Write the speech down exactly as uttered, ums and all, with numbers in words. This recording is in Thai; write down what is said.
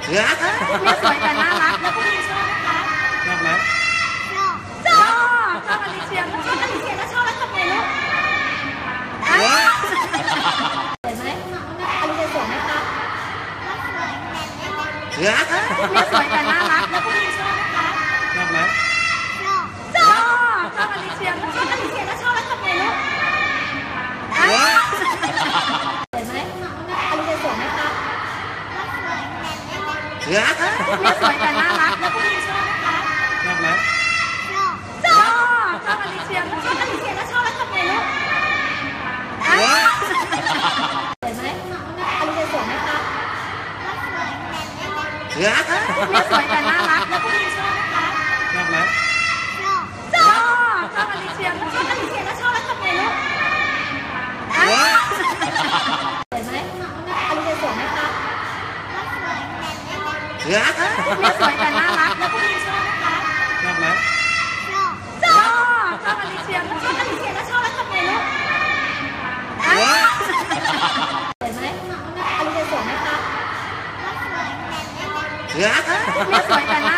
เนี่ยสวยแต่น่ารักแล้วคุณชอบไหมคะชอบไหมชอบชอบอลิเชียชอบอลิเชียแล้วชอบแล้วทำไงลูกสวยไหมอลิเชียสวยไหมคะเนี่ยสวยแต่น่ารักแล้วคุณชอบไหมคะชอบไหมชอบชอบอลิเชียชอบอลิเชียแล้วชอบแล้วทำไงลูกสวยไหมอลิเชียสวยไหมคะเนี่ยสวยแต่น่ารักแล้วคุณชอบไหมคะชอบไหมชอบชอบอลิเชียชอบอลิเชียแล้วชอบแล้วทำไงลูกสวยไหมอลิเชียสวยไหมคะเนี่ยสวยแต่น่ารักแล้วคุณชอบไหมคะชอบไหมชอบชอบชอบอลิเชียชอบอลิเชียแล้วชอบแล้วทำไงลูกสวยไหมอลิเชียสวยไหมคะเนี่ยสวยแต่น่ารักแล้วคุณชอบไหมคะชอบไหมชอบชอบชอบอลิเชียชอบอลิเชียแล้วชอบแล้วทำไงลูกสวยไหมอลิเชียสวยไหมคะเนี่ยสวยแต่น่า